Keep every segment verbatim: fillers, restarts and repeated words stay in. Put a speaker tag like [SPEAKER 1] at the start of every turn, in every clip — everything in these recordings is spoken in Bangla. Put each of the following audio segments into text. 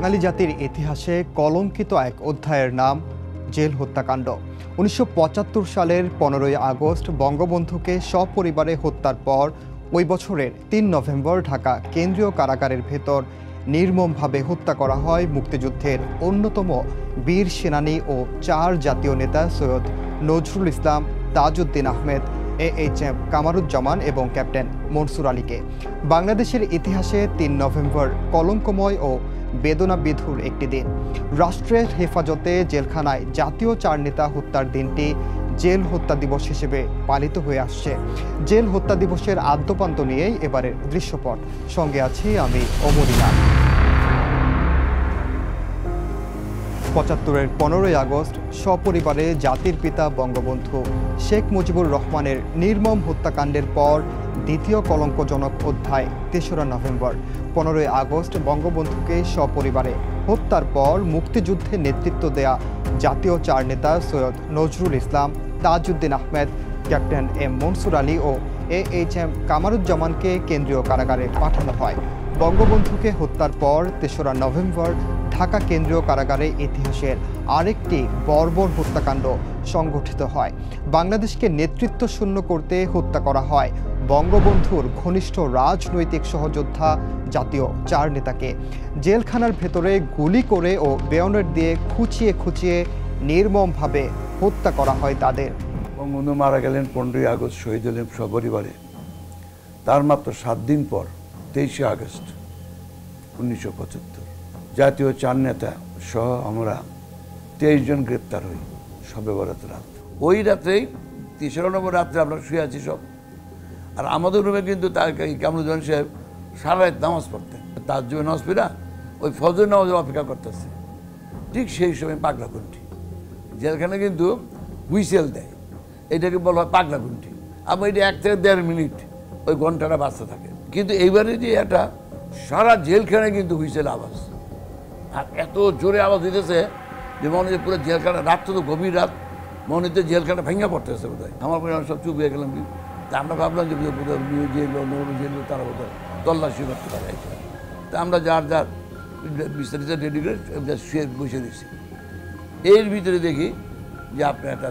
[SPEAKER 1] বাঙালি জাতির ইতিহাসে কলঙ্কিত এক অধ্যায়ের নাম জেল হত্যাকাণ্ড। উনিশশো পঁচাত্তর সালের পনেরোই আগস্ট বঙ্গবন্ধুকে সপরিবারে হত্যার পর ওই বছরের তিন নভেম্বর ঢাকা কেন্দ্রীয় কারাগারের ভেতর নির্মমভাবে হত্যা করা হয় মুক্তিযুদ্ধের অন্যতম বীর সেনানী ও চার জাতীয় নেতা Syed Nazrul Islam, Tajuddin Ahmed, A H M Kamaruzzaman এবং ক্যাপ্টেন মনসুর আলীকে। বাংলাদেশের ইতিহাসে তিন নভেম্বর কলঙ্কময় ও বেদনাবিধুর একটি দিন। রাষ্ট্রের হেফাজতে জেলখানায় জাতীয় চার নেতা হত্যার দিনটি জেল হত্যা দিবস হিসেবে পালিত হয়ে আসছে। জেল হত্যা দিবসের আদ্যপান্ত নিয়েই এবারের দৃশ্যপট। সঙ্গে আছি আমি অমরিনা। পঁচাত্তরের পনেরোই আগস্ট সপরিবারে জাতির পিতা বঙ্গবন্ধু শেখ মুজিবুর রহমানের নির্মম হত্যাকাণ্ডের পর দ্বিতীয় কলঙ্কজনক অধ্যায় তেসরা নভেম্বর। পনেরোই আগস্ট বঙ্গবন্ধুকে সপরিবারে হত্যার পর মুক্তিযুদ্ধে নেতৃত্ব দেয়া জাতীয় চার নেতা সৈয়দ নজরুল ইসলাম, তাজউদ্দিন আহমেদ, ক্যাপ্টেন এম মনসুর আলী ও এ এইচ এম কামারুজ্জামানকে কেন্দ্রীয় কারাগারে পাঠানো হয়। বঙ্গবন্ধুকে হত্যার পর তেসরা নভেম্বর ঢাকা কেন্দ্রীয় কারাগারে ইতিহাসের আরেকটি বর্বর হত্যাকাণ্ড সংঘটিত হয়। বাংলাদেশকে নেতৃত্ব শূন্য করতে হত্যা করা হয় বঙ্গবন্ধুর ঘনিষ্ঠ রাজনৈতিক সহযোদ্ধা জাতীয় চার নেতাকে। জেলখানার ভেতরে গুলি করে ও বেয়নেট দিয়ে খুঁচিয়ে খুঁচিয়ে নির্মমভাবে হত্যা করা হয় তাদের।
[SPEAKER 2] বঙ্গবন্ধু মারা গেলেন পনেরোই আগস্ট, শহীদ হলেন সপরিবারে। তার মাত্র সাত দিন পর তেইশে আগস্ট উনিশশো পঁচাত্তর জাতীয় চার নেতা সহ আমরা তেইশ জন গ্রেপ্তার হই শবে বরাত রাত। ওই রাত্রেই তেসরা নম্বর রাত্রে আমরা শুয়ে আছি সব। আর আমাদের রুমে কিন্তু তার কামরুজ্জামান সাহেব সারা রাত নামাজ পড়তেন। তার জন্য নামাজ পড়া ওই ফজর নামাজের অপেক্ষা করতেছে। ঠিক সেই সময় পাগলা ঘুন্টি, যেখানে কিন্তু হুইসেল দেয়, এটাকে বলা হয় পাগলা ঘুন্টি। আবার এটা এক থেকে দেড় মিনিট ওই ঘন্টাটা বাঁচতে থাকে। কিন্তু এইবারে যে এটা সারা জেলখানায় কিন্তু হুইসেল আওয়াজ, আর এত জোরে আওয়াজ দিতেছে যে মনে হচ্ছে পুরো জেলখানা, রাত তো গভীর রাত, মনে হচ্ছে জেলখানা ভেঙে পড়তেছে বোধ হয়। আমার পরে সব চুপ হয়ে গেলাম। তা আমরা ভাবলাম যে জেল জেল তারা বোধ হয় তল্লাশি করতে পারে। তা আমরা যার যার বিস্তারিত রেডি করে শুয়ে বসে দিচ্ছি। এর ভিতরে দেখি যে আপনার একটা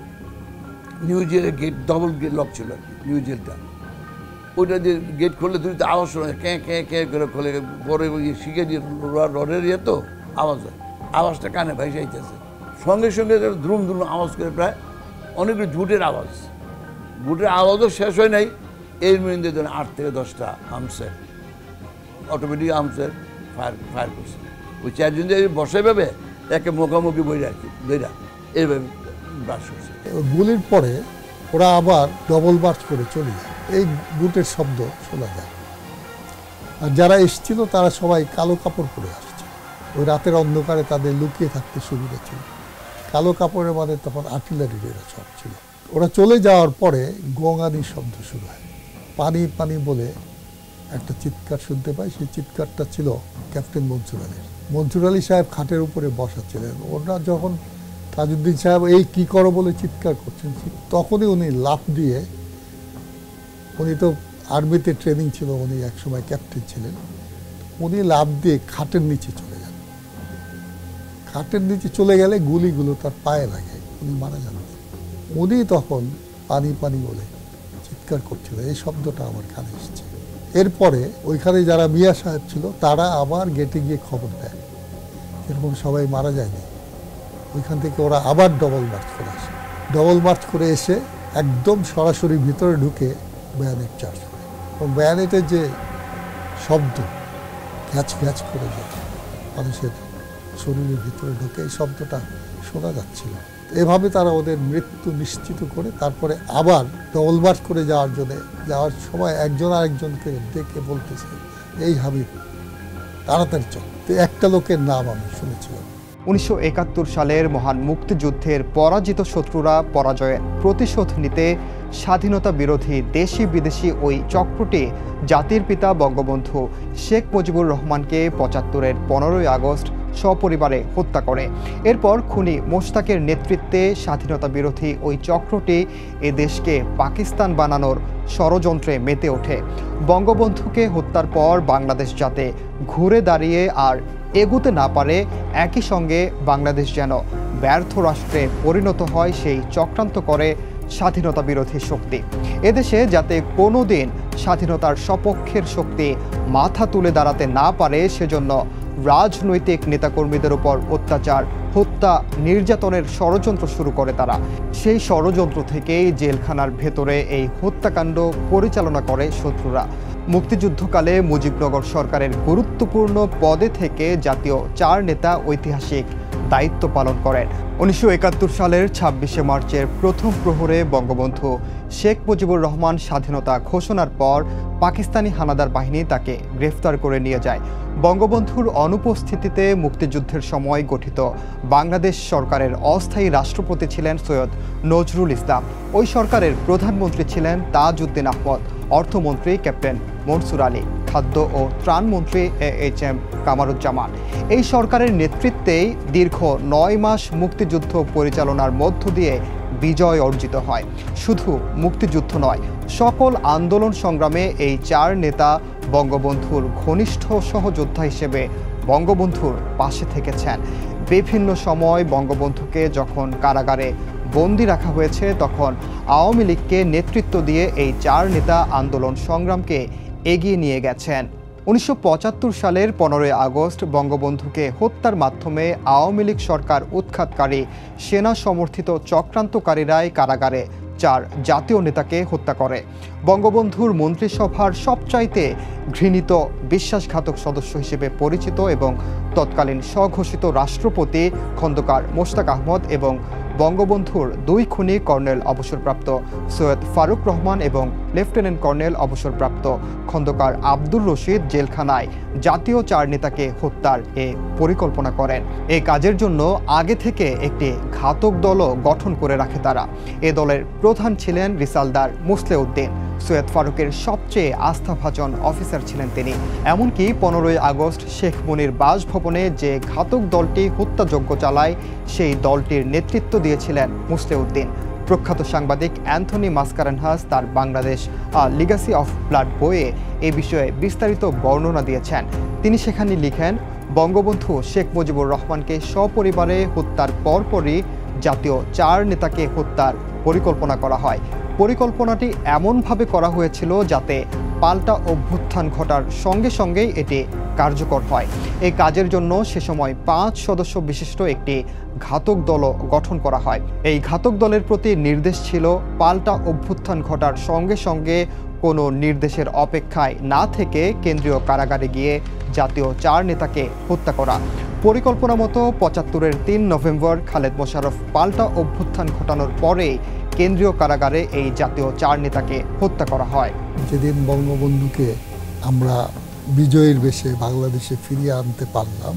[SPEAKER 2] নিউ জেলের গেট, ডবল গেট লক ছিল আর কি, নিউ জেলটা। ওইটা দিয়ে গেট খুললে তুমি তো আওয়াজ শোনা, ক্যাঁ ক্যাঁ ক্যাঁ করে খোলে, পরে শিখে দিয়ে রডের ইয়ে তো আওয়াজ হয়, আওয়াজটা কানে ভাইসে আইতেছে। সঙ্গে সঙ্গে দ্রুম দ্রুম আওয়াজ করে প্রায় অনেকগুলো বুটের আওয়াজ। বুটের আওয়াজও শেষ হয় নাই, এর মধ্যে ধরেন আট থেকে দশটা আর্মসের, অটোমেটিক আর্মসের ফায়ার ফায়ার করছে। ওই চারজন যে বসে ভাবে একে মুখামুখি বই রাখি বইরা এইভাবে ব্রাশ করছে।
[SPEAKER 3] গুলির পরে ওরা আবার ডবল মার্চ করে চলে যায়, এই বুটের শব্দ শোনা যায়। আর যারা এসেছিল তারা সবাই কালো কাপড় পরে আসছে। ওই রাতের অন্ধকারে তাদের লুকিয়ে থাকতে সুবিধা ছিল। কালো কাপড়ের মানে তখন আর্টিলারির এরা সব ছিল। ওরা চলে যাওয়ার পরে গঙ্গানির শব্দ শুরু হয়। পানি পানি বলে একটা চিৎকার শুনতে পাই। সেই চিৎকারটা ছিল ক্যাপ্টেন মনসুর আলীর। মনসুর আলী সাহেব খাটের উপরে বসা ছিলেন। ওরা যখন তাজউদ্দিন সাহেব এই কী করো বলে চিৎকার করছেন, তখনই উনি লাফ দিয়ে, উনি তো আর্মিতে ট্রেনিং ছিল, উনি একসময় ক্যাপ্টেন ছিলেন, উনি লাফ দিয়ে খাটের নিচে চলে যান। খাটের নিচে চলে গেলে গুলিগুলো তার পায়ে লাগে, উনি মারা যান। উনি তখন পানি পানি বলে চিৎকার করছিল, এই শব্দটা আমার কানে এসেছে। এরপরে ওইখানে যারা মিয়া সাহেব ছিল তারা আবার গেটে গিয়ে খবর দেয় এরকম সবাই মারা যায়নি। ওইখান থেকে ওরা আবার ডবল মার্চ করে আসে। ডবল মার্চ করে এসে একদম সরাসরি ভিতরে ঢুকে ব্যানেট চার্জ করে। এবং ব্যানেটের যে শব্দ ঘ্যাচ ঘ্যাচ করে যায় মানুষের শরীরের ভিতরে ঢুকে, এই শব্দটা শোনা যাচ্ছিল। এভাবে তারা ওদের মৃত্যু নিশ্চিত করে তারপরে আবার ডবল মার্চ করে যাওয়ার জন্য যাওয়ার সময় একজন আরেকজনকে ডেকে বলতেছে, এই হাবিব তাড়াতাড়ি চল। তো একটা লোকের নাম আমি শুনেছিলাম।
[SPEAKER 1] উনিশশো একাত্তর সালের মহান মুক্তিযুদ্ধের পরাজিত শত্রুরা পরাজয়ের প্রতিশোধ নিতে স্বাধীনতা বিরোধী দেশি বিদেশি ওই চক্রটি জাতির পিতা বঙ্গবন্ধু শেখ মুজিবুর রহমানকে পঁচাত্তরের পনেরোই আগস্ট সপরিবারে হত্যা করে। এরপর খুনি মোশতাকের নেতৃত্বে স্বাধীনতা বিরোধী ওই চক্রটি এ দেশকে পাকিস্তান বানানোর ষড়যন্ত্রে মেতে ওঠে। বঙ্গবন্ধুকে হত্যার পর বাংলাদেশ যাতে ঘুরে দাঁড়িয়ে আর এগুতে না পারে, একই সঙ্গে বাংলাদেশ যেন ব্যর্থ রাষ্ট্রে পরিণত হয়, সেই চক্রান্ত করে স্বাধীনতা বিরোধী শক্তি। এদেশে যাতে কোনো দিন স্বাধীনতার সপক্ষের শক্তি মাথা তুলে দাঁড়াতে না পারে, সেজন্য রাজনৈতিক নেতাকর্মীদের উপর অত্যাচার, হত্যা, নির্যাতনের ষড়যন্ত্র শুরু করে তারা। সেই ষড়যন্ত্র থেকেই জেলখানার ভেতরে এই হত্যাকাণ্ড পরিচালনা করে শত্রুরা। মুক্তিযুদ্ধকালে মুজিবনগর সরকারের গুরুত্বপূর্ণ পদে থেকে জাতীয় চার নেতা ঐতিহাসিক দায়িত্ব পালন করেন। উনিশশো একাত্তর সালের ছাব্বিশে মার্চের প্রথম প্রহরে বঙ্গবন্ধু শেখ মুজিবুর রহমান স্বাধীনতা ঘোষণার পর পাকিস্তানি হানাদার বাহিনী তাকে গ্রেফতার করে নিয়ে যায়। বঙ্গবন্ধুর অনুপস্থিতিতে মুক্তিযুদ্ধের সময় গঠিত বাংলাদেশ সরকারের অস্থায়ী রাষ্ট্রপতি ছিলেন সৈয়দ নজরুল ইসলাম। ওই সরকারের প্রধানমন্ত্রী ছিলেন তাজউদ্দিন আহমদ, অর্থমন্ত্রী ক্যাপ্টেন মনসুর আলী, খাদ্য ও ত্রাণমন্ত্রী এ এইচ এম কামারুজ্জামান। এই সরকারের নেতৃত্বেই দীর্ঘ নয় মাস মুক্তিযুদ্ধ পরিচালনার মধ্য দিয়ে বিজয় অর্জিত হয়। শুধু মুক্তিযুদ্ধ নয়, সকল আন্দোলন সংগ্রামে এই চার নেতা বঙ্গবন্ধুর ঘনিষ্ঠ সহযোদ্ধা হিসেবে বঙ্গবন্ধুর পাশে থেকেছেন। বিভিন্ন সময় বঙ্গবন্ধুকে যখন কারাগারে বন্দী রাখা হয়েছে, তখন আওয়ামী লীগকে নেতৃত্ব দিয়ে এই চার নেতা আন্দোলন সংগ্রামকে এগিয়ে নিয়ে গেছেন। উনিশশো পঁচাত্তর সালের পনেরোই আগস্ট বঙ্গবন্ধুকে হত্যার মাধ্যমে আওয়ামী লীগ সরকার উৎখাতকারী সেনা সমর্থিত চক্রান্তকারীরাই কারাগারে চার জাতীয় নেতাকে হত্যা করে। বঙ্গবন্ধুর মন্ত্রিসভার সবচাইতে ঘৃণিত বিশ্বাসঘাতক সদস্য হিসেবে পরিচিত এবং তৎকালীন স্বঘোষিত রাষ্ট্রপতি খন্দকার মোশতাক আহমদ এবং বঙ্গবন্ধুর দুই খুনি কর্নেল অবসরপ্রাপ্ত সৈয়দ ফারুক রহমান এবং লেফটেন্যান্ট কর্নেল অবসরপ্রাপ্ত খন্দকার আব্দুর রশিদ জেলখানায় জাতীয় চার নেতাকে হত্যার এ পরিকল্পনা করেন। এই কাজের জন্য আগে থেকে একটি ঘাতক দলও গঠন করে রাখে তারা। এ দলের প্রধান ছিলেন রিসালদার মুসলেউদ্দিন। সৈয়দ ফারুকের সবচেয়ে আস্থাভাজন অফিসার ছিলেন তিনি। এমনকি পনেরোই আগস্ট শেখ মুনির বাসভবনে যে ঘাতক দলটি হত্যাযজ্ঞ চালায়, সেই দলটির নেতৃত্ব দিয়েছিলেন মুসলেউদ্দিন। প্রখ্যাত সাংবাদিক অ্যান্থনি মাসকারেনহাস তার বাংলাদেশ লিগাসি অফ ব্লাড বইয়ে এ বিষয়ে বিস্তারিত বর্ণনা দিয়েছেন। তিনি সেখানে লিখেন, বঙ্গবন্ধু শেখ মুজিবুর রহমানকে সপরিবারে হত্যার পরপরই জাতীয় চার নেতাকে হত্যার পরিকল্পনা করা হয়। পরিকল্পনাটি এমনভাবে করা হয়েছিল যাতে পাল্টা অভ্যুত্থান ঘটার সঙ্গে সঙ্গেই এটি কার্যকর হয়। এই কাজের জন্য সে সময় পাঁচ সদস্য বিশিষ্ট একটি ঘাতক দলও গঠন করা হয়। এই ঘাতক দলের প্রতি নির্দেশ ছিল পাল্টা অভ্যুত্থান ঘটার সঙ্গে সঙ্গে কোনো নির্দেশের অপেক্ষায় না থেকে কেন্দ্রীয় কারাগারে গিয়ে জাতীয় চার নেতাকে হত্যা করা। পরিকল্পনা মতো পঁচাত্তরের তিন নভেম্বর খালেদ মোশাররফ পাল্টা অভ্যুত্থান ঘটানোর পরে কেন্দ্রীয় কারাগারে এই জাতীয় চার নেতাকে হত্যা করা হয়।
[SPEAKER 3] যেদিন বঙ্গবন্ধুকে আমরা বিজয়ের বেশে বাংলাদেশে ফিরিয়ে আনতে পারলাম,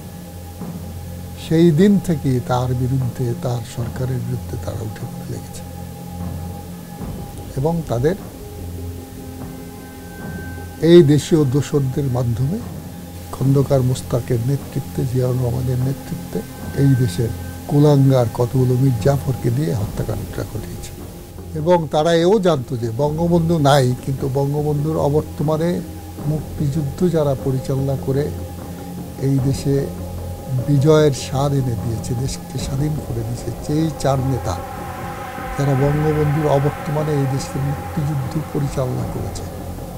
[SPEAKER 3] সেই দিন থেকে তার বিরুদ্ধে, তার সরকারের বিরুদ্ধে তারা উঠে পড়ে লেগেছে এবং তাদের এই দেশীয় দোসরদের মাধ্যমে খন্দকার মোশতাকের নেতৃত্বে, জিয়াউর রহমানের নেতৃত্বে এই দেশের কুলাঙ্গার কতগুলো মীর জাফরকে দিয়ে হত্যাকাণ্ডটা ঘটিয়েছে। এবং তারা এও জানতো যে বঙ্গবন্ধু নাই, কিন্তু বঙ্গবন্ধুর অবর্তমানে মুক্তিযুদ্ধ যারা পরিচালনা করে এই দেশে বিজয়ের স্বাদ এনে দিয়েছে, দেশকে স্বাধীন করে দিয়েছে, সেই চার নেতা যারা বঙ্গবন্ধুর অবর্তমানে এই দেশকে মুক্তিযুদ্ধ পরিচালনা করেছে,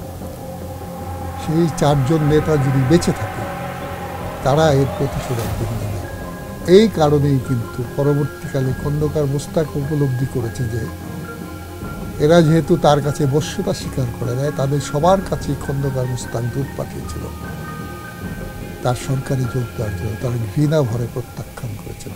[SPEAKER 3] সেই চারজন নেতা যদি বেঁচে থাকে তারা এর প্রতিশোধ একদিন নেবে। এই কারণেই কিন্তু পরবর্তীকালে খন্দকার মোশতাক উপলব্ধি করেছে যে এরা যেহেতু তার কাছে বশ্যতা স্বীকার করে দেয়, তাদের সবার কাছেই খন্দকার মোশতাক দূত পাঠিয়েছিল তার সরকারি যোগ দেওয়ার জন্য। তারা ঘৃণা ভরে প্রত্যাখ্যান করেছিল।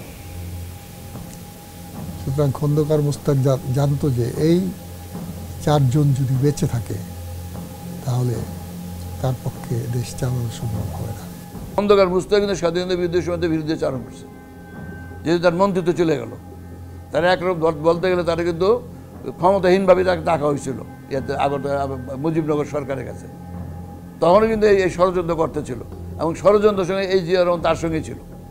[SPEAKER 3] সুতরাং খন্দকার মোশতাক জানতো যে এই চারজন যদি বেঁচে থাকে তাহলে তার পক্ষে দেশ চালানো সম্ভব হয় না।
[SPEAKER 2] খন্দকার মোশতাক কিন্তু স্বাধীনতা বিরোধীদের সময় বিরুদ্ধে চারণ করছে, যেহেতু তার মন্ত্রিত্ব চলে গেল। তারা একরকম বলতে গেলে তারা কিন্তু ক্ষমতাহীনভাবে তাকে ডাকা হয়েছিল ইয়াতে আগরতলা মুজিবনগর সরকারের কাছে। তখনও কিন্তু এই ষড়যন্ত্র করতে ছিল এবং ষড়যন্ত্রের সঙ্গে এই জিয়া রহমান তার সঙ্গে ছিল।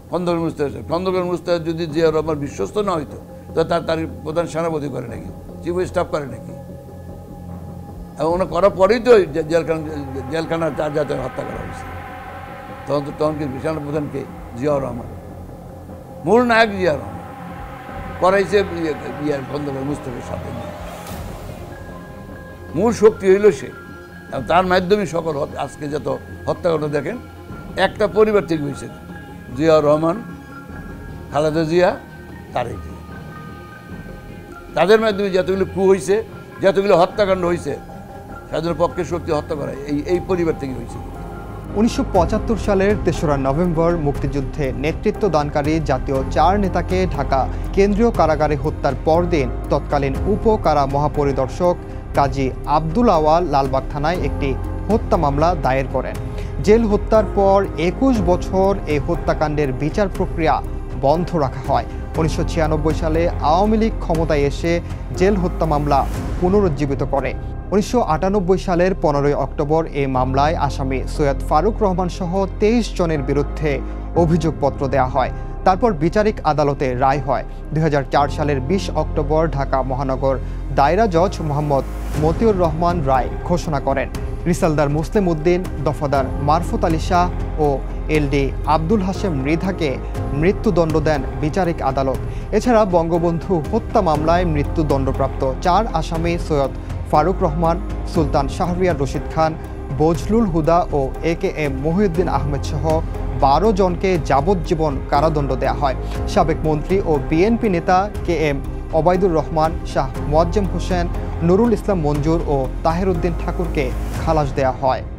[SPEAKER 2] খন্দকার মুস্তাফা খন্দকার মুস্তাফা যদি জিয়াউর রহমান বিশ্বস্ত না হইতো তো তার তার প্রধান সেনাপতি করে নাকি, চিফ অফ স্টাফ করে নাকি? এবং ওনা করার পরেই তো জেলখানা জেলখানার চার জাতীয় হত্যা করা হয়েছে। তখন তো তখন কি সেনাপ্রধানকে জিয়াউর রহমান, মূল নায়ক জিয়াউর রহমান, করাইছে ইয়ার খন্দকার মুস্তাফার সাথে নিয়ে। মূল শক্তি হইল সে, তার মাধ্যমে সকল আজকে যত হত্যাকাণ্ড দেখেন একটা পরিবার থেকে হয়েছে, জিয়াউর রহমান, খালেদা জিয়া, তারেক জিয়া। তাদের মাধ্যমে যতগুলো কু হয়েছে, যতগুলো হত্যাকাণ্ড হয়েছে, তাদের পক্ষে শক্তি হত্যা করা এই এই পরিবার থেকে হয়েছে।
[SPEAKER 1] উনিশশো পঁচাত্তর সালের তেসরা নভেম্বর মুক্তিযুদ্ধে নেতৃত্ব দানকারী জাতীয় চার নেতাকে ঢাকা কেন্দ্রীয় কারাগারে হত্যার পরদিন তৎকালীন উপ কারা মহাপরিদর্শক কাজী আব্দুল আওয়াল লালবাগ থানায় একটি হত্যা মামলা দায়ের করেন। জেল হত্যার পর একুশ বছর এই হত্যাকাণ্ডের বিচার প্রক্রিয়া বন্ধ রাখা হয়। উনিশশো ছিয়ানব্বই সালে আওয়ামী লীগ ক্ষমতায় এসে জেল হত্যা মামলা পুনরুজ্জীবিত করে। উনিশশো আটানব্বই সালের পনেরোই অক্টোবর এই মামলায় আসামি সৈয়দ ফারুক রহমান সহ তেইশ জনের বিরুদ্ধে অভিযোগপত্র দেওয়া হয়। তারপর বিচারিক আদালতে রায় হয়। দুই হাজার চার সালের বিশ অক্টোবর ঢাকা মহানগর দায়রা জজ মোহাম্মদ মতিউর রহমান রায় ঘোষণা করেন। রিসালদার মুসলিম উদ্দিন, দফাদার মারফুত আলী শাহ ও এলডি আব্দুল হাশেম মৃধাকে মৃত্যুদণ্ড দেন বিচারিক আদালত। এছাড়া বঙ্গবন্ধু হত্যা মামলায় মৃত্যুদণ্ডপ্রাপ্ত চার আসামি সৈয়দ ফারুক রহমান, সুলতান শাহরিয়ার রশিদ খান, বজলুল হুদা ও A K M Mohiuddin Ahmed সহ বারো জনকে যাবজ্জীবন কারাদণ্ড দেওয়া হয়। সাবেক মন্ত্রী ও বিএনপি নেতা কে এম ওবায়দুর রহমান, শাহ মোয়াজ্জেম হোসেন, নুরুল ইসলাম মঞ্জুর ও তাহের উদ্দিন ঠাকুরকে খালাস দেওয়া হয়।